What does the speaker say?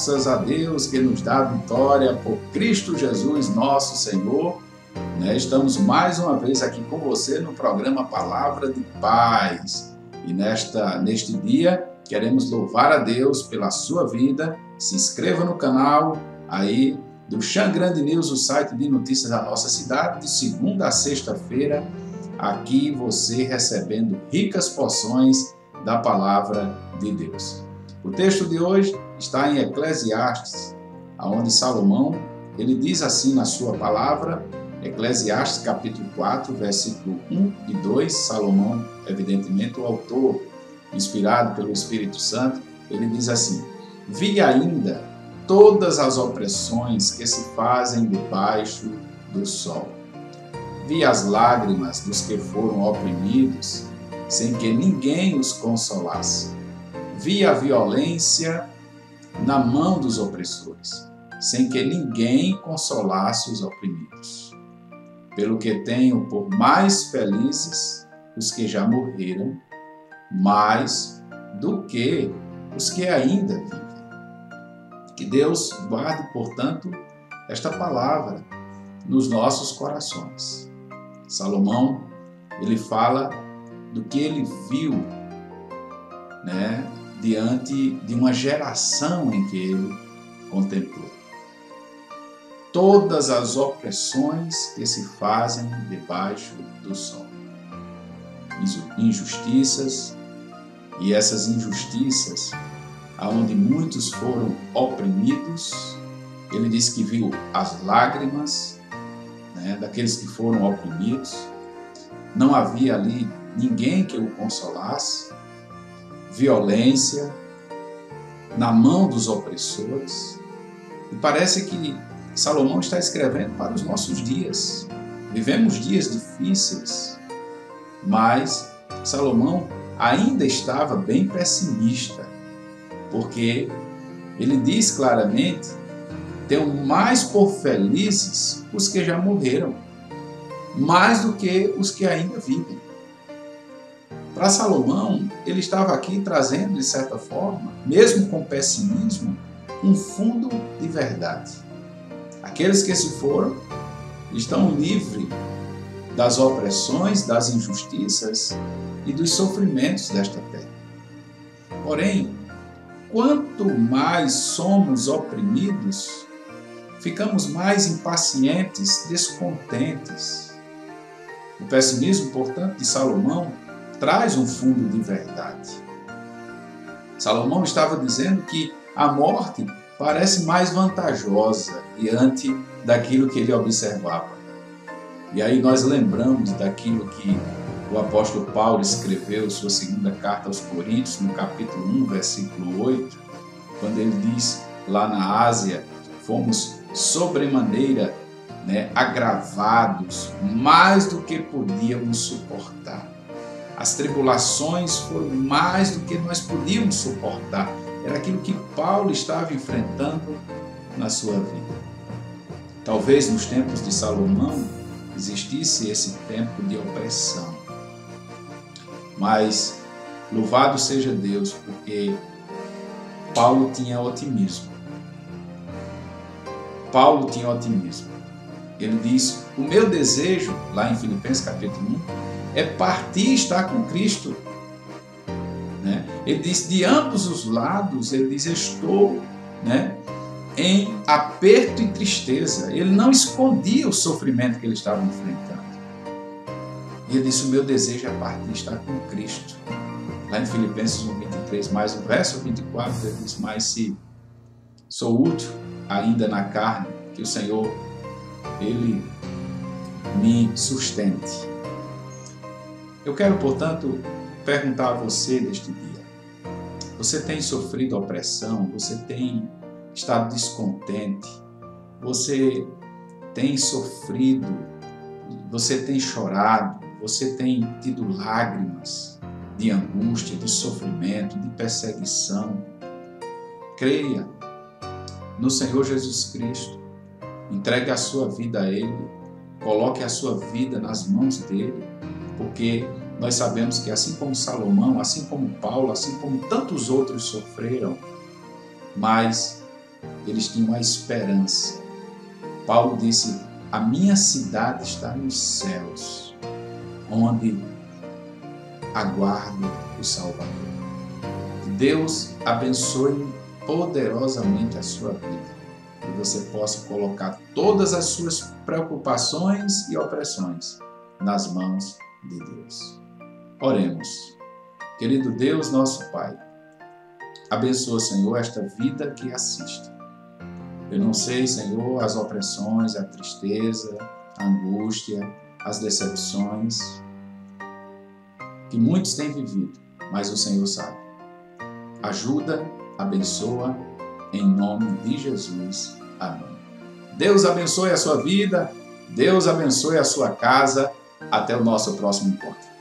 Graças a Deus que nos dá vitória por Cristo Jesus, nosso Senhor. Estamos mais uma vez aqui com você no programa Palavra de Paz. E neste dia, queremos louvar a Deus pela sua vida. Se inscreva no canal aí do Chan Grande News, o site de notícias da nossa cidade, de segunda a sexta-feira, aqui você recebendo ricas porções da Palavra de Deus. O texto de hoje está em Eclesiastes, onde Salomão, ele diz assim na sua palavra, Eclesiastes capítulo 4, versículo 1 e 2, Salomão, evidentemente o autor, inspirado pelo Espírito Santo, ele diz assim: vi ainda todas as opressões que se fazem debaixo do sol. Vi as lágrimas dos que foram oprimidos, sem que ninguém os consolasse. Vi a violência na mão dos opressores, sem que ninguém consolasse os oprimidos. Pelo que tenho por mais felizes os que já morreram, mais do que os que ainda vivem. Que Deus guarde, portanto, esta palavra nos nossos corações. Salomão, ele fala do que ele viu, diante de uma geração em que ele contemplou. Todas as opressões que se fazem debaixo do sol. Injustiças, e essas injustiças, aonde muitos foram oprimidos, ele diz que viu as lágrimas daqueles que foram oprimidos, não havia ali ninguém que o consolasse, violência na mão dos opressores. E parece que Salomão está escrevendo para os nossos dias. Vivemos dias difíceis, mas Salomão ainda estava bem pessimista, porque ele diz claramente: tenho mais por felizes os que já morreram, mais do que os que ainda vivem. Para Salomão, ele estava aqui trazendo, de certa forma, mesmo com pessimismo, um fundo de verdade. Aqueles que se foram estão livres das opressões, das injustiças e dos sofrimentos desta terra. Porém, quanto mais somos oprimidos, ficamos mais impacientes, descontentes. O pessimismo, portanto, de Salomão traz um fundo de verdade. Salomão estava dizendo que a morte parece mais vantajosa diante daquilo que ele observava. E aí nós lembramos daquilo que o apóstolo Paulo escreveu, sua segunda carta aos Coríntios, no capítulo 1, versículo 8, quando ele diz, lá na Ásia, fomos sobremaneira agravados, mais do que podíamos suportar. As tribulações foram mais do que nós podíamos suportar. Era aquilo que Paulo estava enfrentando na sua vida. Talvez nos tempos de Salomão existisse esse tempo de opressão. Mas louvado seja Deus, porque Paulo tinha otimismo. Paulo tinha otimismo. Ele diz: o meu desejo, lá em Filipenses capítulo 1, é partir e estar com Cristo. Ele diz, de ambos os lados, ele diz, estou em aperto e tristeza. Ele não escondia o sofrimento que ele estava enfrentando. Ele disse, o meu desejo é partir e estar com Cristo. Lá em Filipenses 1:23, mais o verso 24, ele diz, mas se sou útil ainda na carne, que o Senhor, ele me sustente. Eu quero, portanto, perguntar a você neste dia: você tem sofrido opressão? Você tem estado descontente? Você tem sofrido? Você tem chorado? Você tem tido lágrimas de angústia, de sofrimento, de perseguição? Creia no Senhor Jesus Cristo. Entregue a sua vida a Ele. Coloque a sua vida nas mãos dEle. Porque nós sabemos que assim como Salomão, assim como Paulo, assim como tantos outros sofreram, mas eles tinham a esperança. Paulo disse: a minha cidade está nos céus, onde aguardo o Salvador. Que Deus abençoe poderosamente a sua vida, que você possa colocar todas as suas preocupações e opressões nas mãos de Deus. Oremos. Querido Deus, nosso Pai, abençoa, Senhor, esta vida que assiste. Eu não sei, Senhor, as opressões, a tristeza, a angústia, as decepções que muitos têm vivido, mas o Senhor sabe. Ajuda, abençoa, em nome de Jesus. Amém. Deus abençoe a sua vida, Deus abençoe a sua casa. Até o nosso próximo encontro.